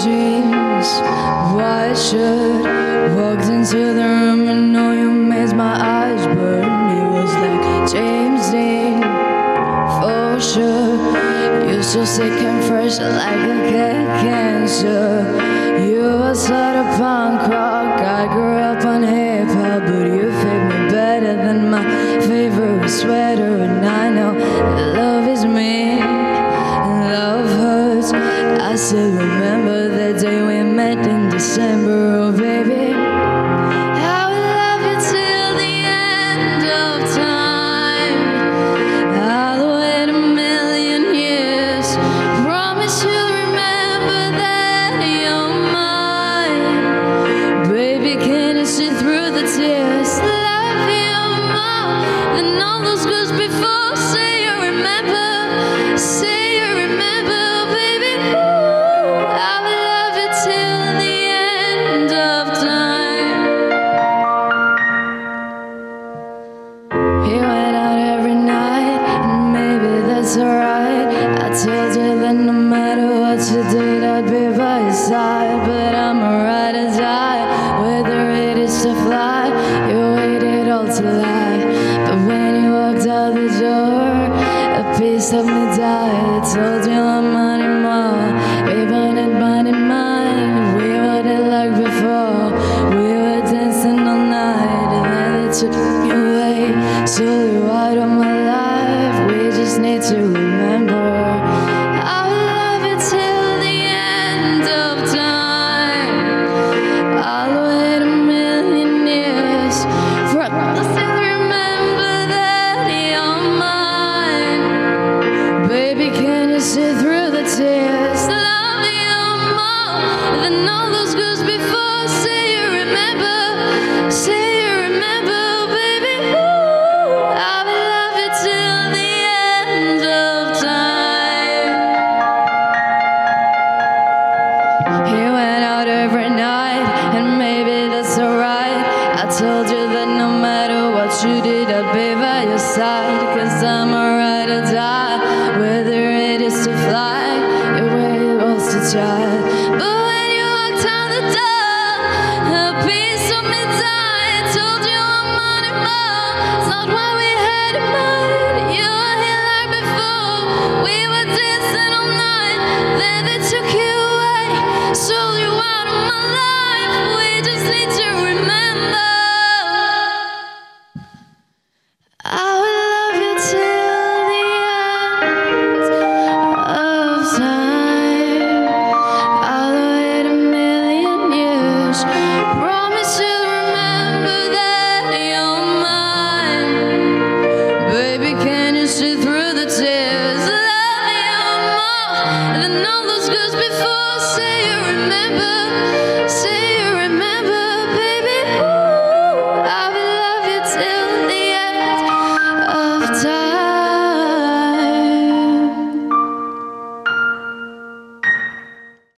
jeans, white shirt. Walked into the room and know you made my eyes burn. It was like James Dean, for sure. You're so sick and fresh like a cancer. You were sort of punk rock. I grew up on hip hop, but you fit me better than my favorite sweater. And I know that love is mean and love hurts. I still remember the day we met in December. Oh baby, I will love you till the end of time. I'll wait a million years. Promise you'll remember that you're mine. Baby, can you see through the tears? Love you more than all those girls before. Say you remember, say you remember, baby. Ooh, I will love you till the end of time. He went out every night, and maybe that's alright. I told you that no matter what you did, I'd be by your side, but I'm